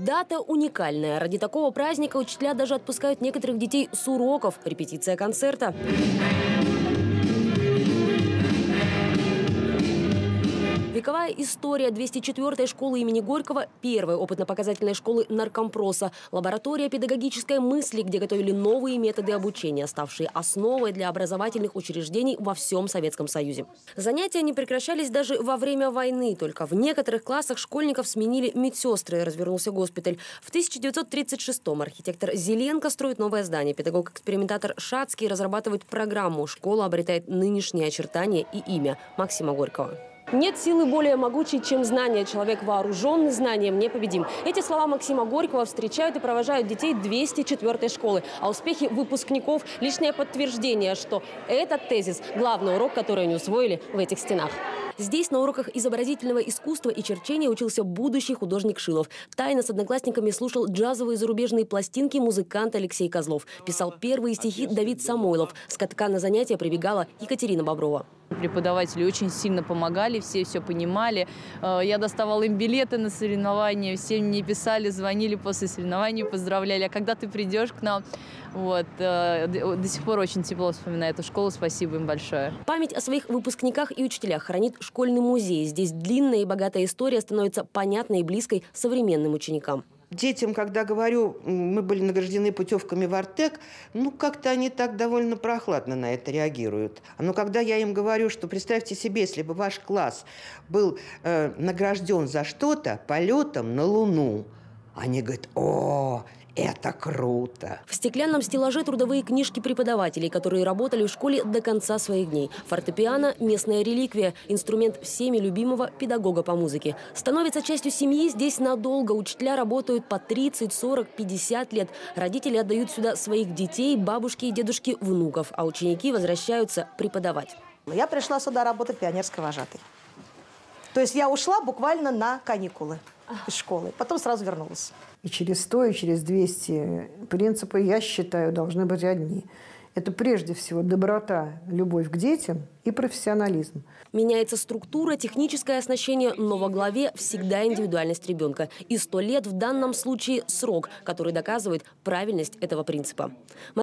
Дата уникальная. Ради такого праздника учителя даже отпускают некоторых детей с уроков. Репетиция концерта. Вековая история 204-й школы имени Горького – первой опытно-показательной школы наркомпроса. Лаборатория педагогической мысли, где готовили новые методы обучения, ставшие основой для образовательных учреждений во всем Советском Союзе. Занятия не прекращались даже во время войны. Только в некоторых классах школьников сменили медсестры, развернулся госпиталь. В 1936-м архитектор Зеленко строит новое здание. Педагог-экспериментатор Шацкий разрабатывает программу. Школа обретает нынешние очертания и имя – Максима Горького. Нет силы более могучей, чем знание. Человек, вооруженный знанием, непобедим. Эти слова Максима Горького встречают и провожают детей 204-й школы. А успехи выпускников – лишнее подтверждение, что этот тезис – главный урок, который они усвоили в этих стенах. Здесь на уроках изобразительного искусства и черчения учился будущий художник Шилов. Тайно с одноклассниками слушал джазовые зарубежные пластинки музыкант Алексей Козлов. Писал первые стихи Давид Самойлов. С катка на занятия прибегала Екатерина Боброва. Преподаватели очень сильно помогали, все понимали. Я доставала им билеты на соревнования, все мне писали, звонили после соревнований, поздравляли. А когда ты придешь к нам? Вот. До сих пор очень тепло вспоминаю эту школу. Спасибо им большое. Память о своих выпускниках и учителях хранит школьный музей. Здесь длинная и богатая история становится понятной и близкой современным ученикам. Детям, когда говорю, мы были награждены путевками в Артек, как-то они так довольно прохладно на это реагируют. Но когда я им говорю, что представьте себе, если бы ваш класс был награжден за что-то полетом на Луну, они говорят: о, это круто. В стеклянном стеллаже трудовые книжки преподавателей, которые работали в школе до конца своих дней. Фортепиано – местная реликвия, инструмент всеми любимого педагога по музыке. Становится частью семьи здесь надолго. Учителя работают по 30, 40, 50 лет. Родители отдают сюда своих детей, бабушки и дедушки, внуков. А ученики возвращаются преподавать. Я пришла сюда работать пионерской вожатой. То есть я ушла буквально на каникулы из школы. Потом сразу вернулась. И через 100, и через 200 принципы, я считаю, должны быть одни. Это прежде всего доброта, любовь к детям и профессионализм. Меняется структура, техническое оснащение, но во главе всегда индивидуальность ребенка. И 100 лет в данном случае срок, который доказывает правильность этого принципа.